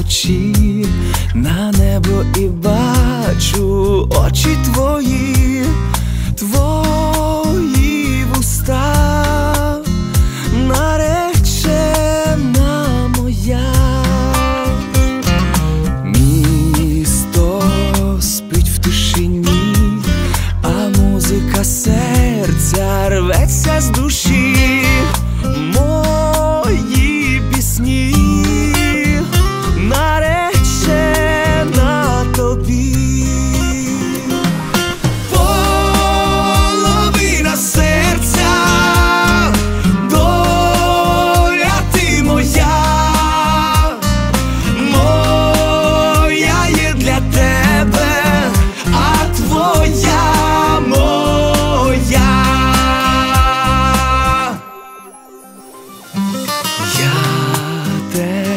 вночі на небо і бачу очі твої, твої вуста, наречена моя. Місто спить в тишині, а музика серця рветься з душі. Мої пісні наречена тобі. Половина серця, доля ти моя, моя є для тебе, а твоя моя. Я